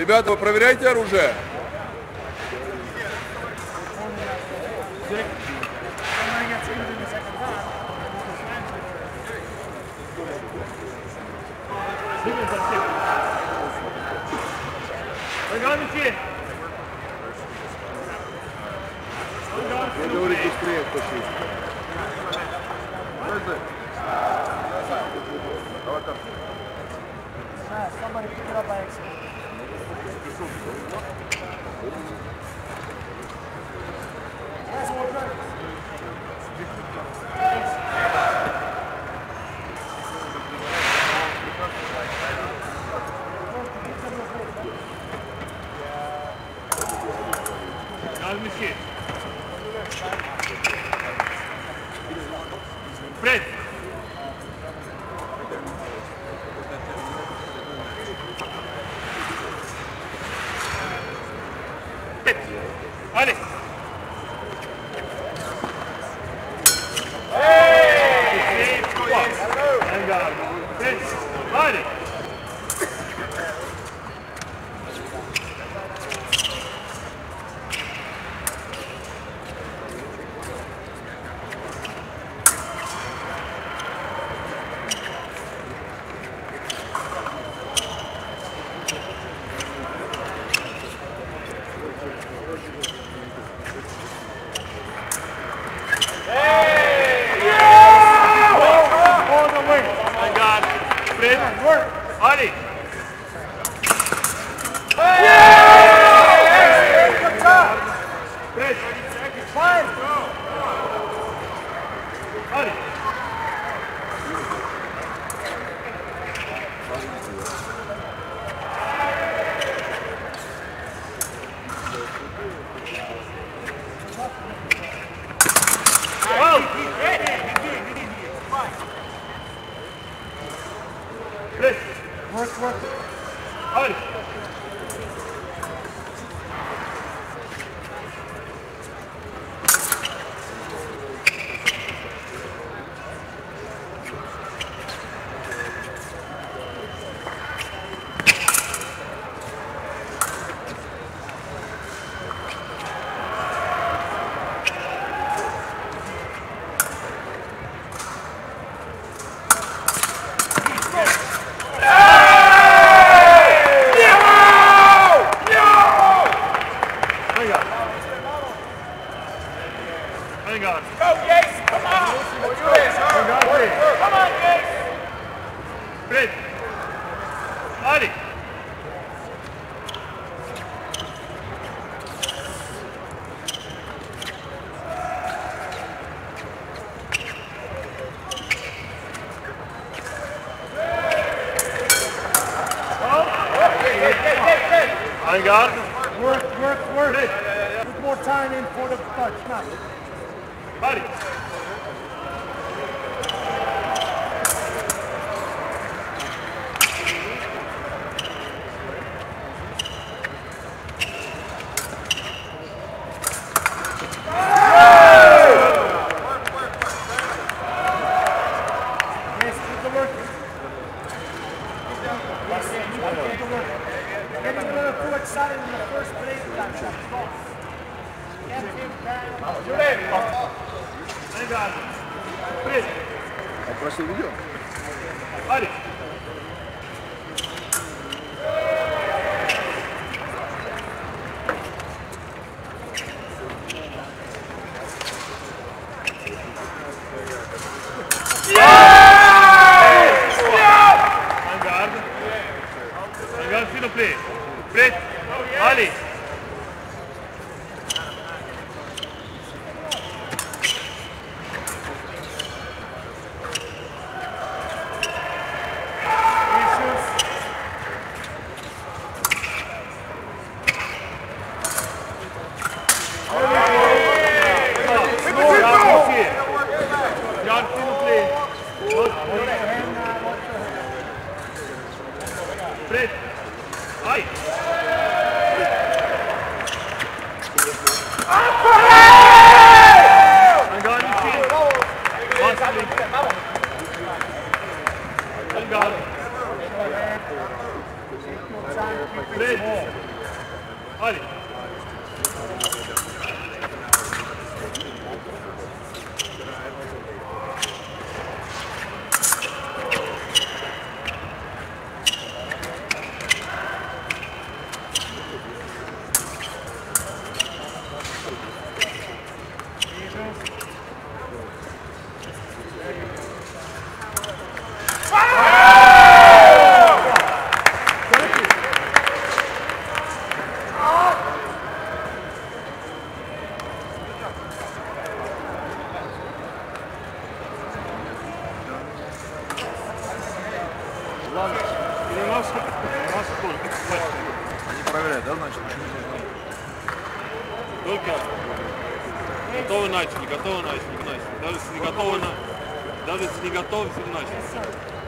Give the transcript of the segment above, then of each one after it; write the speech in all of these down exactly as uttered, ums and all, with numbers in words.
Ребята, вы проверяете оружие? Я говорю, быстрее пошли. Somebody pick it up by accident. Guys, one more. Fred! Allez! Hey! Fred! Allez! Allez! Prêt! Allez! Prêt! Work, work. Allez! Hang on. Go, Yates! Come on! Hang on, Fred. Come on, Yates! Fred! Allez! Hang on. Work, work, work. Put more time in for the touch, now. Allez! Yes, put the work. Yes, put the work. Get a little too excited in the first play. That shot. Get him down. Hang on. Fred! Попросил видео? Allez! Hang on. Hang on, s'il vous plaît. Fred! Allez! Раз, раз, хватит. Они проверяют, да, значит? Только готовы начали, готовы начали, начали. Даже если не готовы, на... даже если не готовы, все начали.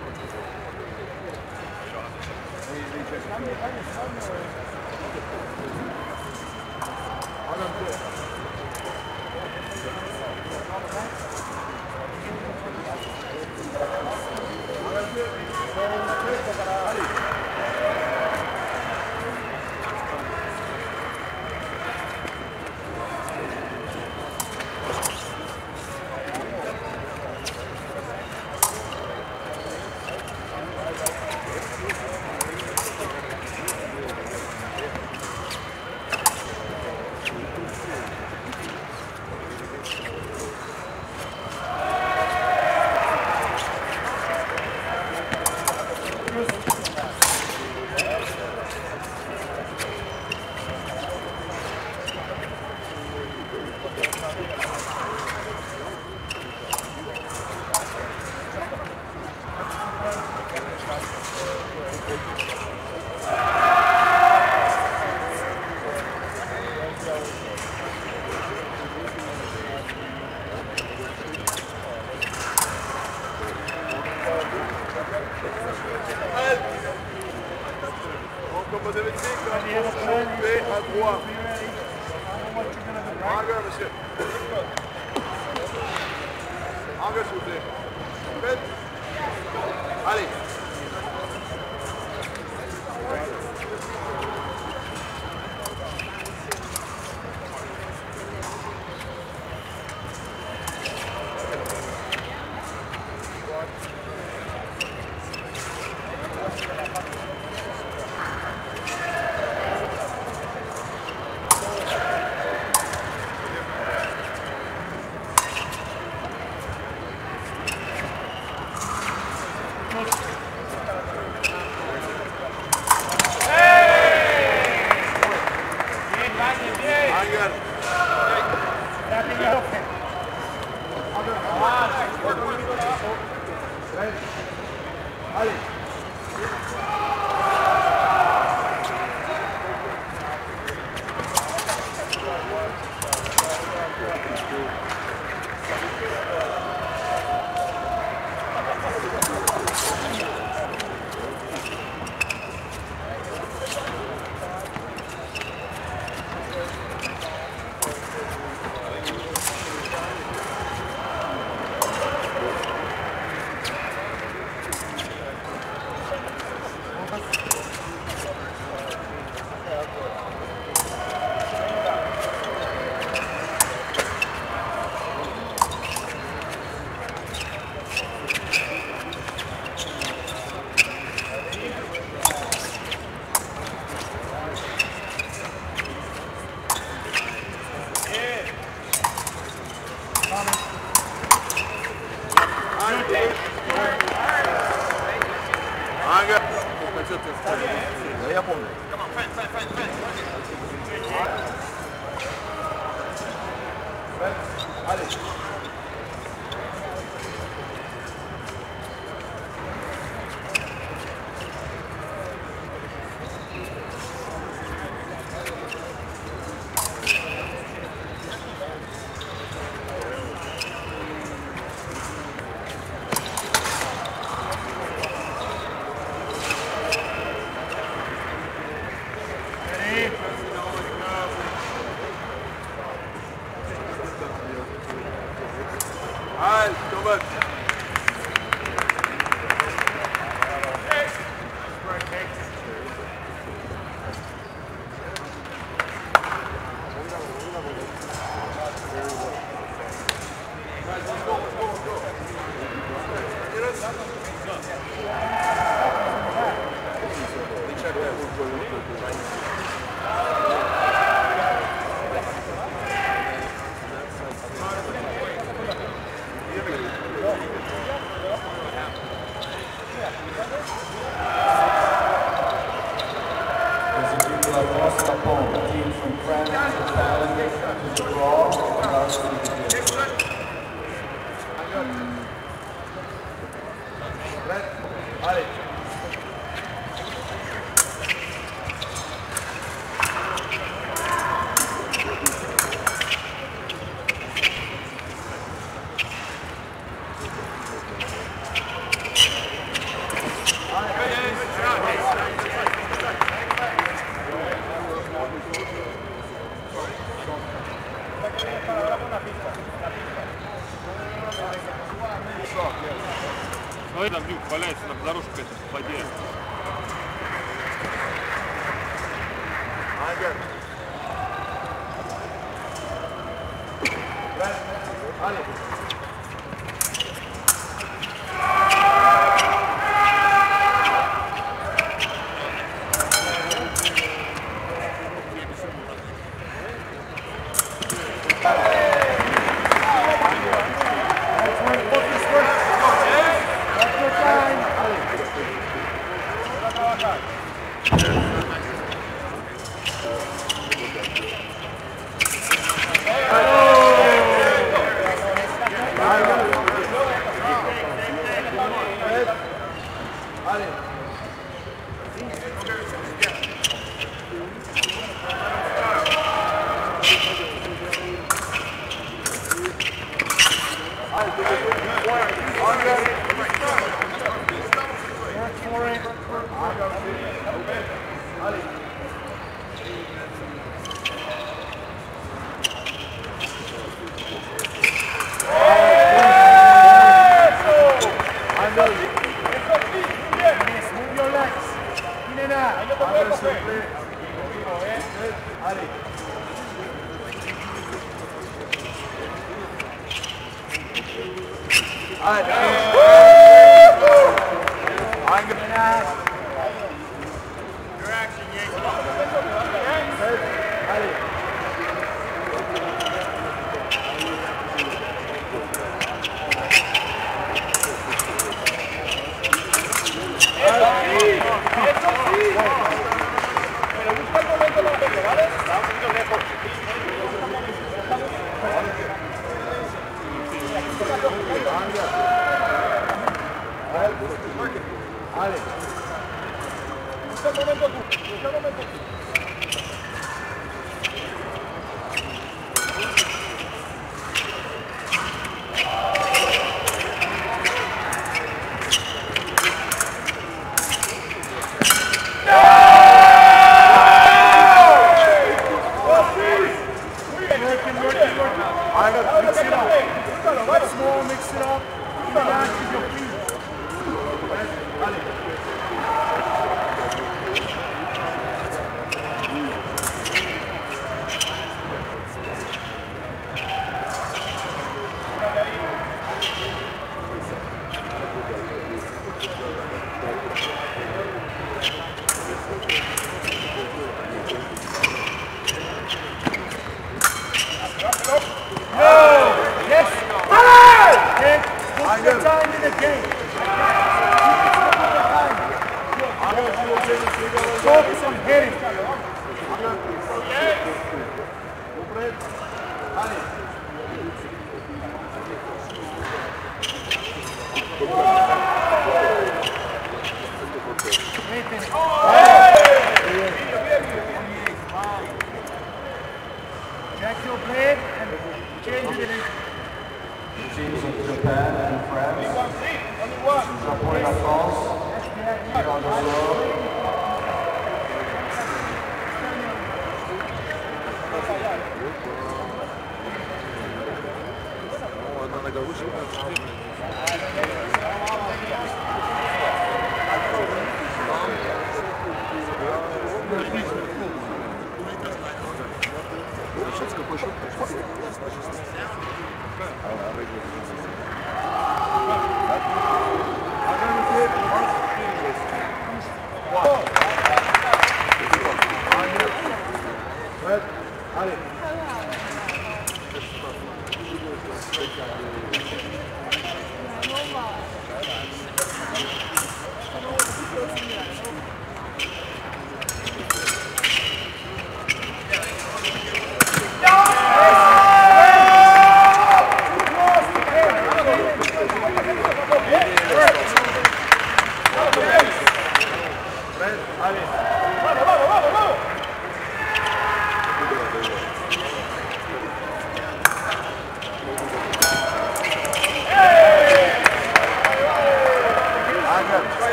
Allez. Да я помню. Allez, Thomas. Team from France to Thailand to draw and ours to the Allez. Смотри, там Дюк валяется на дорожке в воде. Ангел. Ali.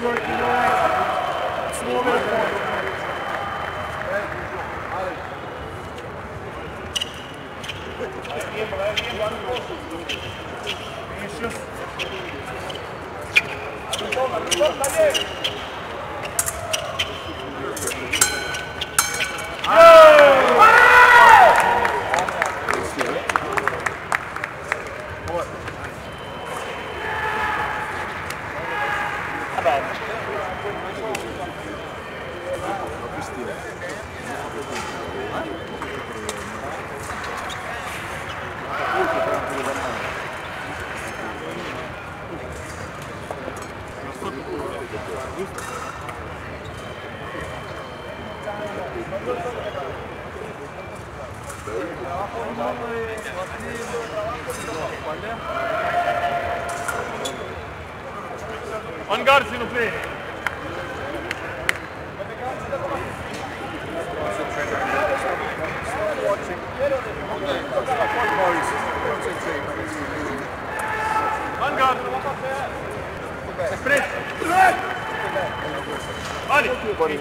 Good work, you're right. Slow bit of form. On guard, s'il vous plaît. On guard. Press. Allez.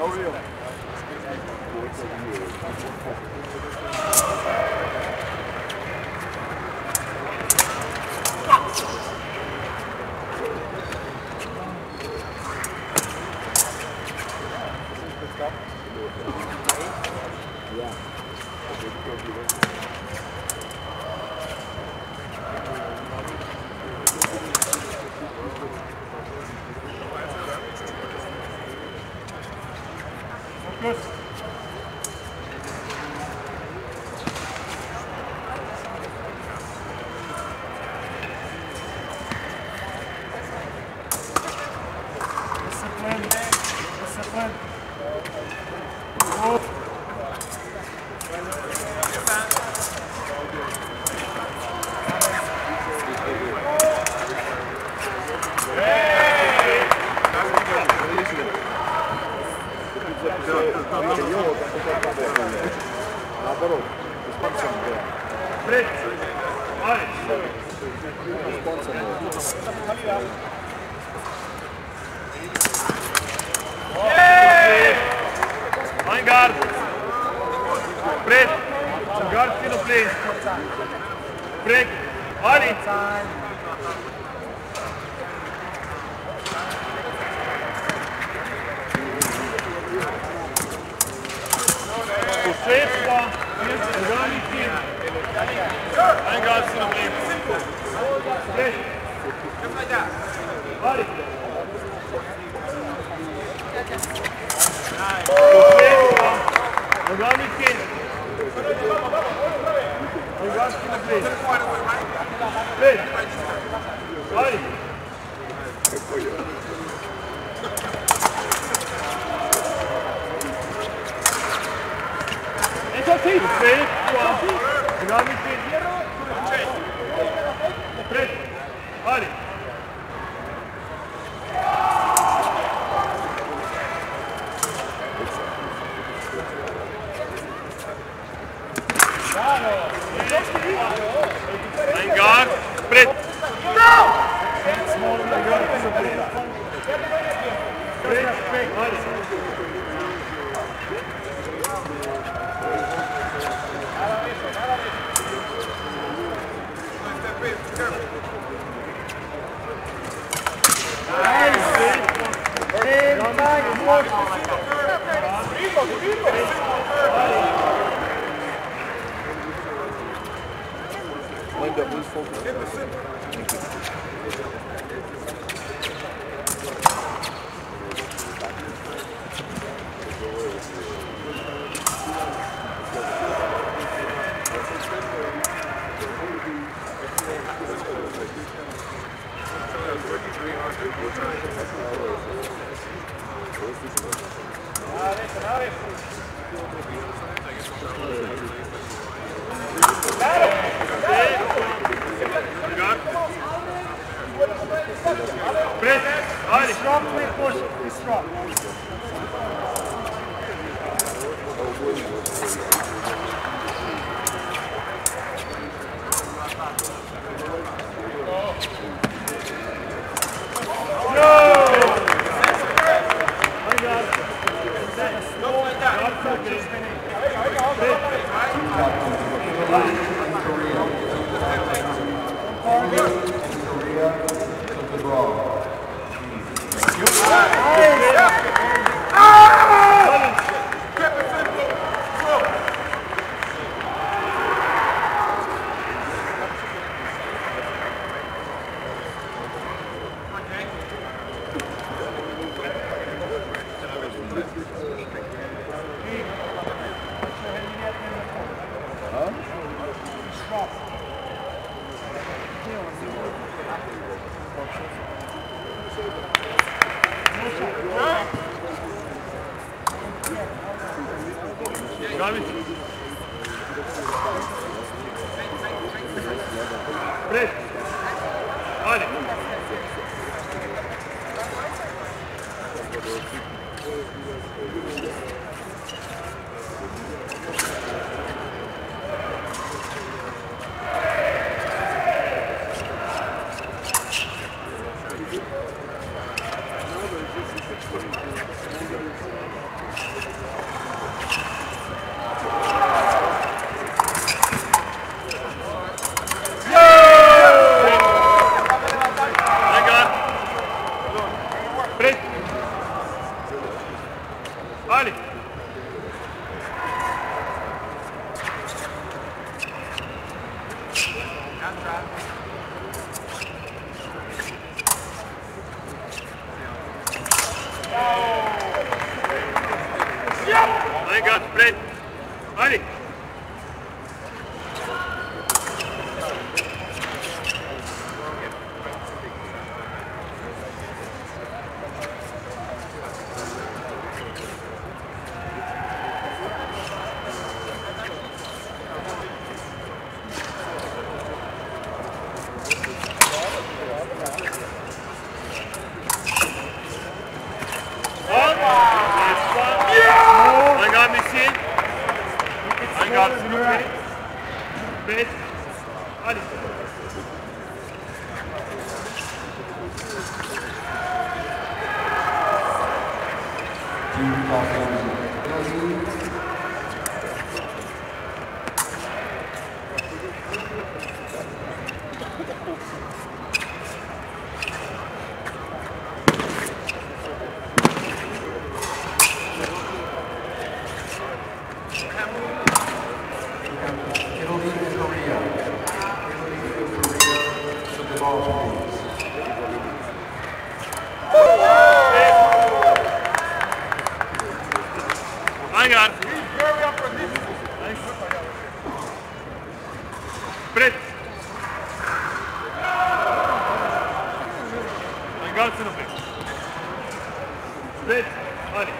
Good. Discipline. Discipline. Oh. Наоборот, спонсором был. Пресс. Allez. Спонсором был. En garde. Press. Guard, s'il vous plaît. Break. Allez. Poussez, trois. Regarde ici. En garde, s'il vous plaît. Press. Allez. Regarde ici. Regarde s'il vous plaît. Press. Allez. Et sorti. Press. Regarde ici. Press. Allez. En garde, prêt. Linda, please focus. Press. Allez. Strong, quick push. Be strong. No! Gamić. Pred. Ajde. Ali. I got spread. Ali. I got Messi. I got Snoopy. Bet. Ali. I got Pred. I got Snoopy. Pred. Ali.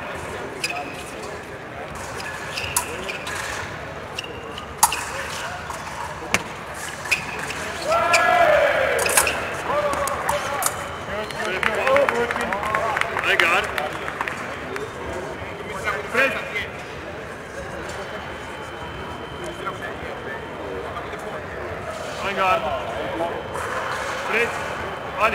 I got Pred. I got Pred. Ali.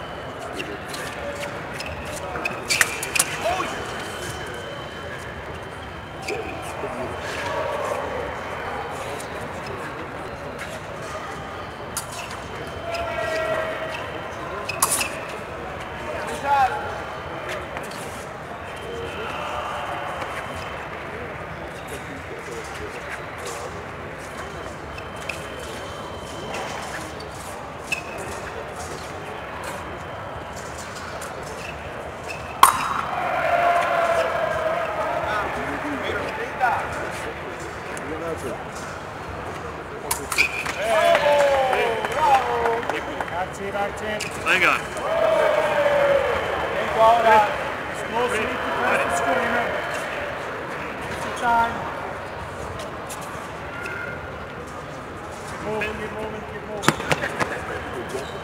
That's it, that's it. I got Explosive, keep the score, remember. It's the time. Keep moving, keep moving, keep moving.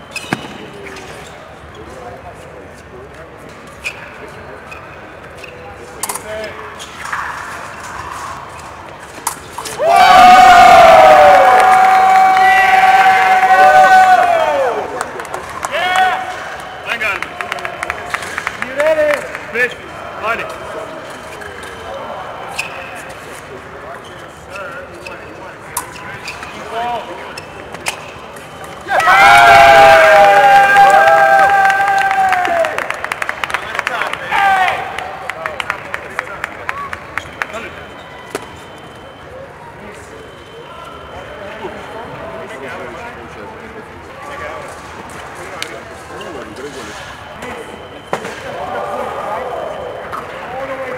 Pred. Ali.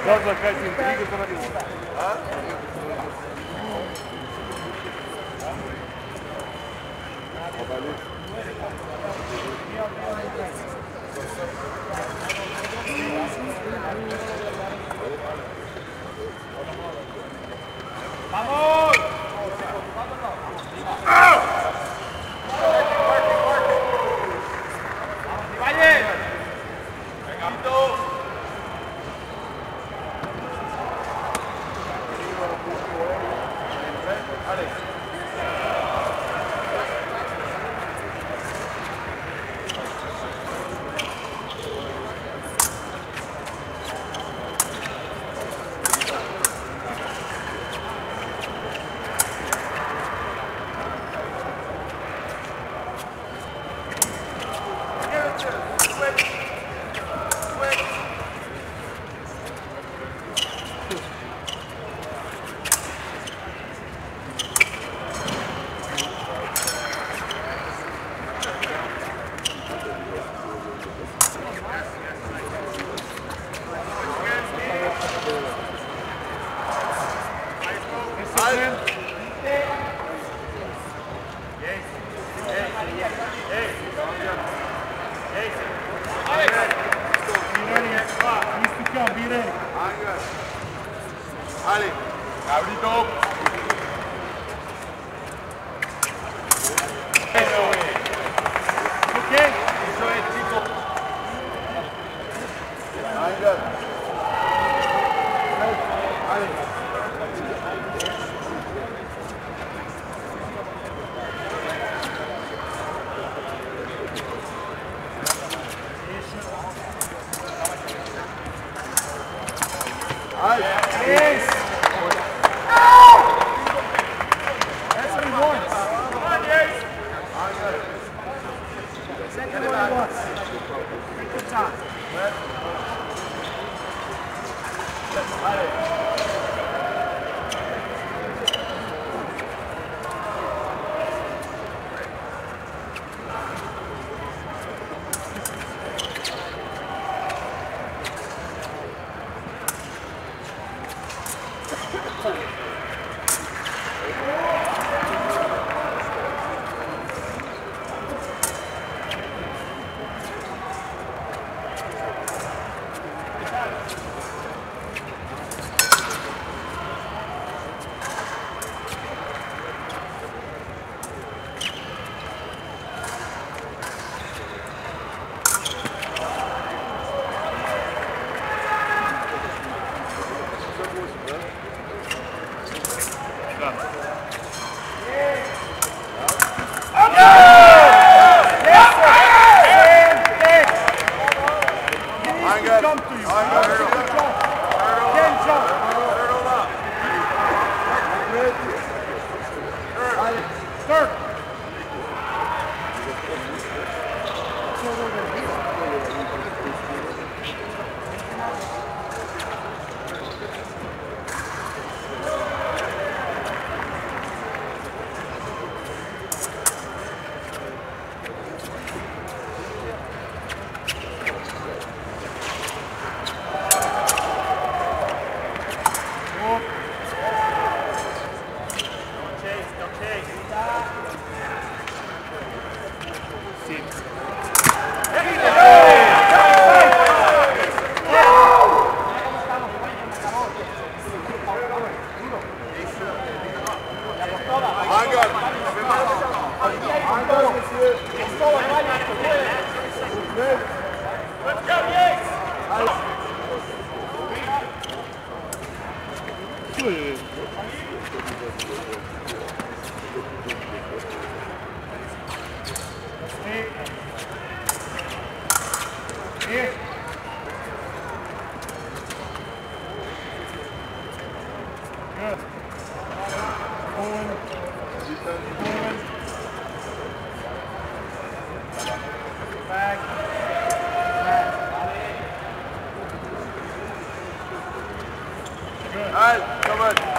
Должна какая-то интрига становилась. А? ¡Vamos! ¡Valle! Ali, cabrito. Eso es. ¿Qué? Eso es, chico. Anger. Ali. Yes. That's what he wants. Come on, Yates. Exactly what he wants. Take your time. Jump to you. Again, jump. Third. Let's go, Yates! Here. Good. Going. Going. Back. Good. All right, come on.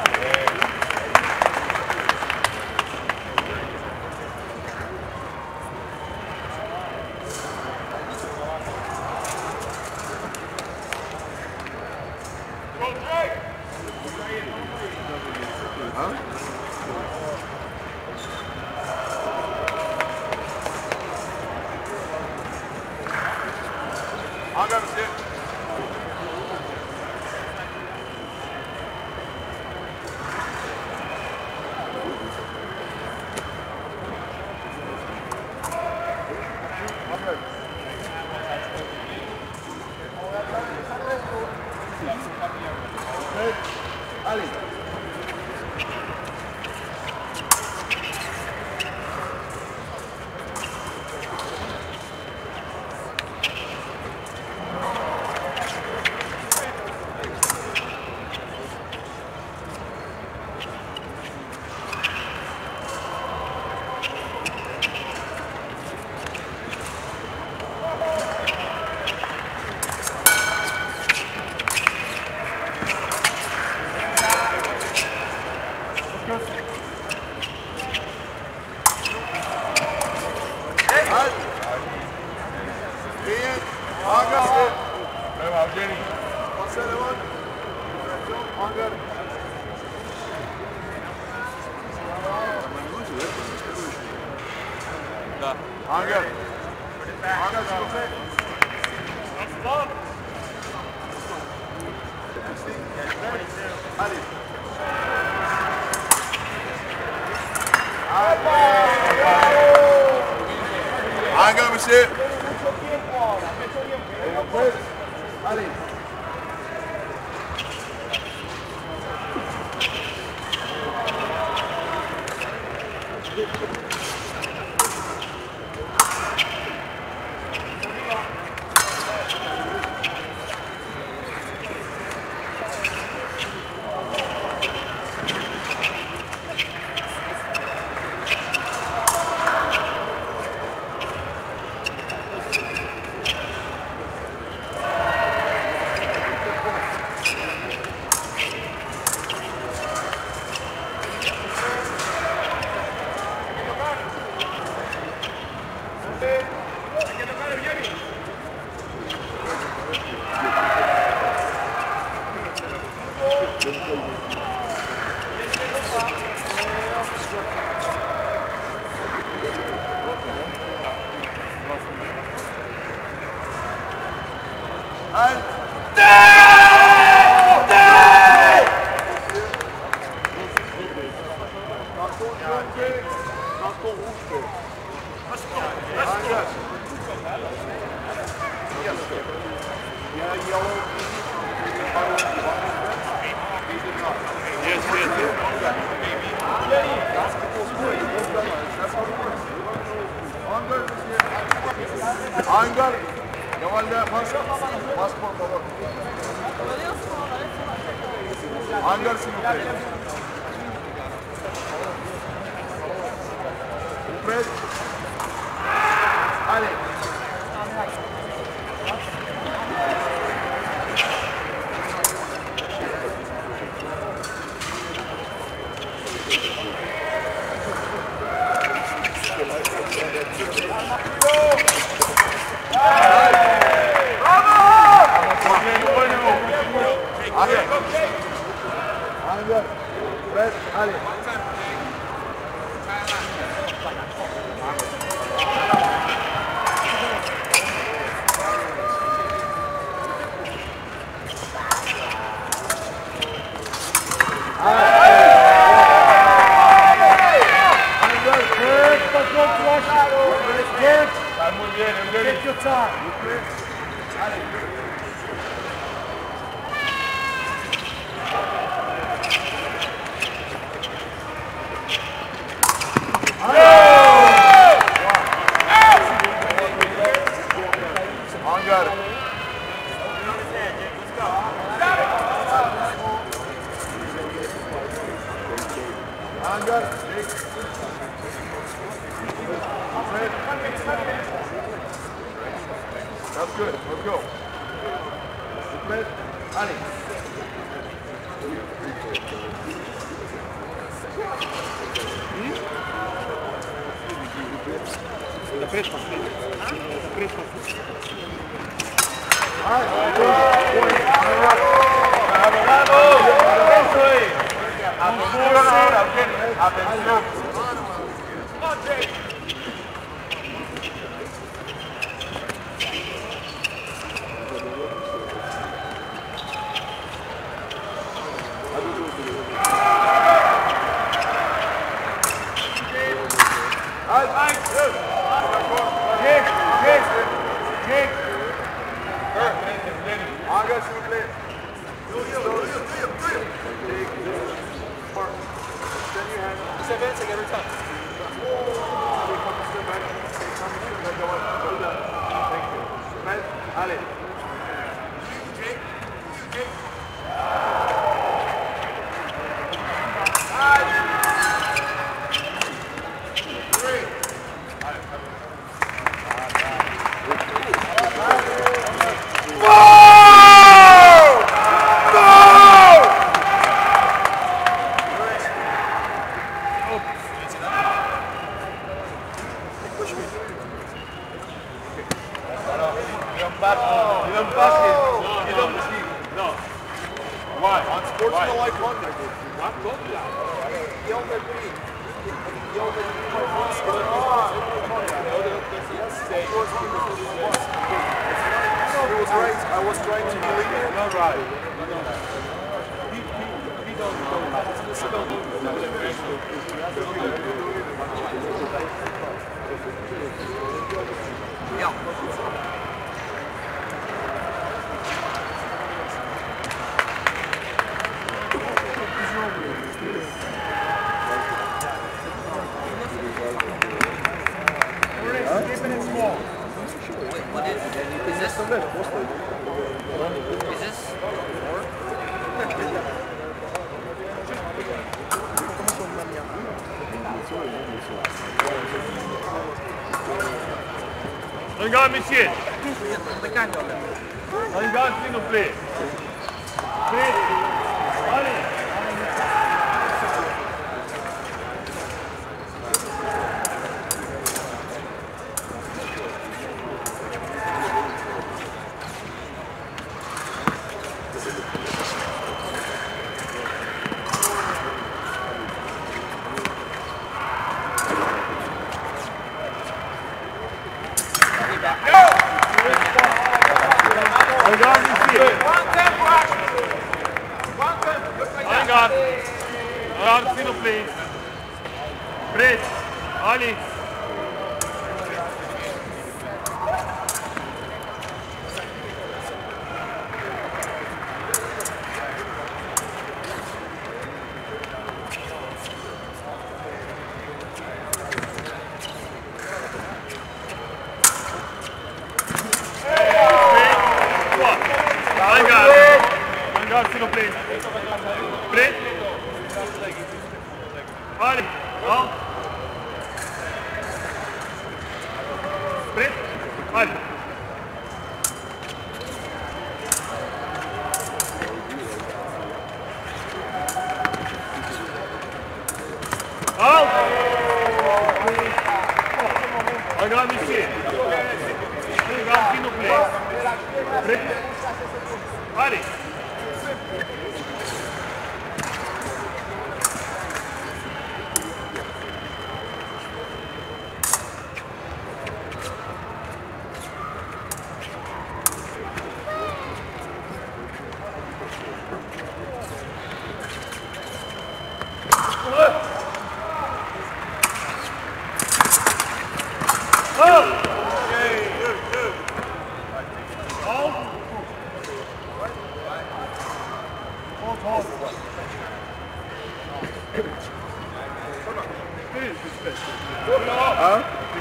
Da. Angel. Angel, s'il vous plaît. Allez. Angel, monsieur. Allez. Yes, yes, yes. Angel. Yamal'de pasport baba. Angel, s'il vous plaît. Prêt? Allez. Angel. Prêt? Allez. Take your time. Angel. Angel. That's good. Let's go. Prêt? Allez. Da preso последний. Da preso последний. Angel, s'il vous plaît. Allez. Up. smell like London. Ma toga. Yelled at me. Yelled at me. It was right. I was trying to believe it. Not right. He, he, he don't know. He don't Keeping it small. Wait, what is, is this? Is this more? Regarde, monsieur. Regarde. Regarde, s'il nous plaît. Prêt. Allez. Regarde ici. Regarde. Regarde, s'il vous plaît. Prêt. Allez. Regarde, s'il vous plaît. Prêt? Allez, hein? Prêt? Allez. Hein? Regarde ici. Regarde, s'il vous plaît. Prêt? Allez. Huh?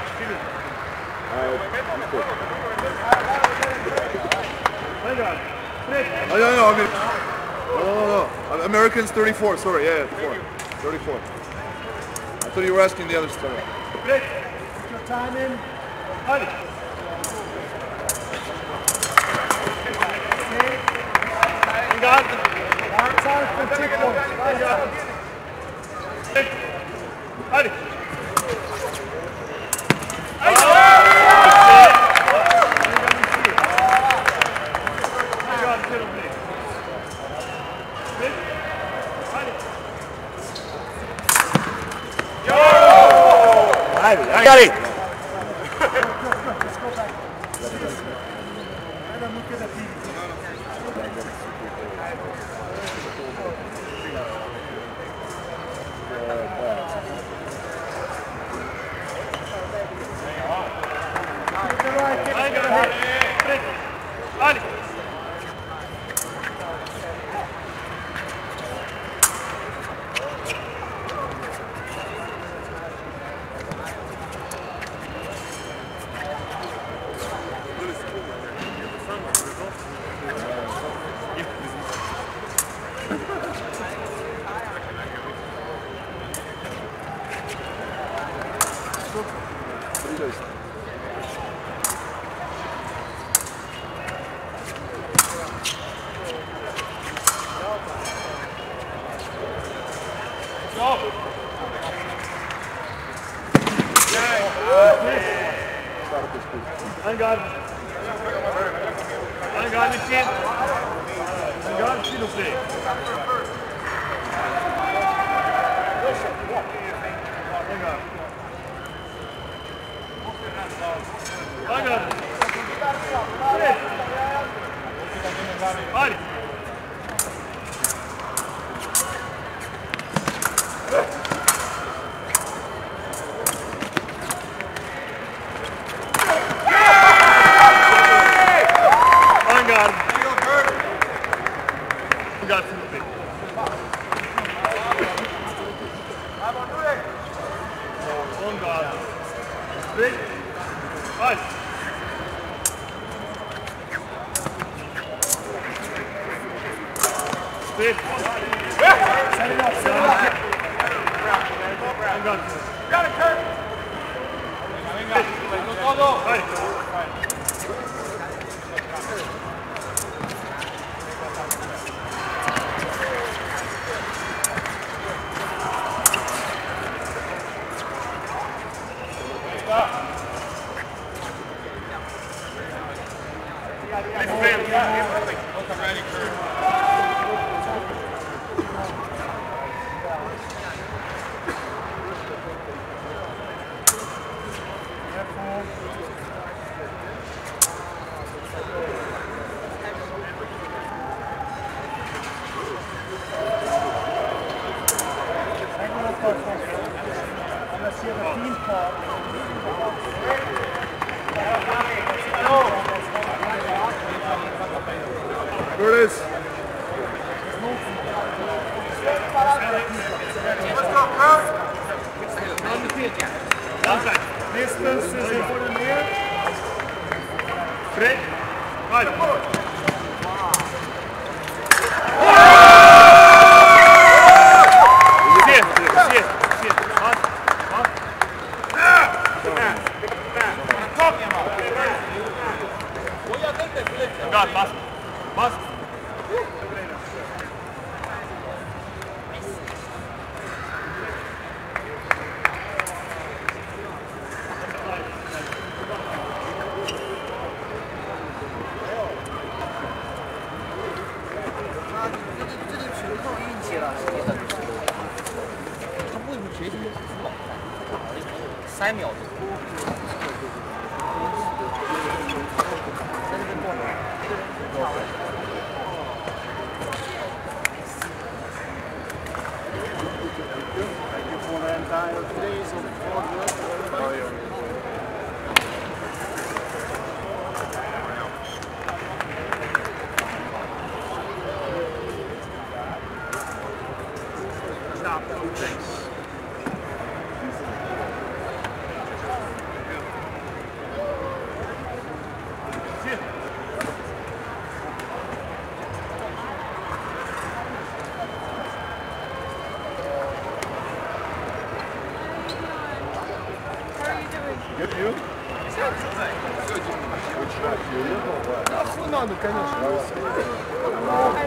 Oh, no, no, I mean, no, no, no. Americans thirty-four, sorry, yeah, yeah, thirty-four. I thought you were asking the other stuff. Put your time in. Allez. Regarde. Arms out for two points. Allez. I got it. Allez. Regarde. Regarde ici. Regarde s'il vous plaît. got something. On guard. Three. Five. Three. Set it up, set it up. On guard. Got it, Kurt. Unless you have a team call. Here it is. Distance is important here. Three. Five. God, pass. Pass. 这就纯靠运气了，实际上就是他为什么决定是老三秒钟？在这边过来。 Good view? Good shot. Охуенно, конечно.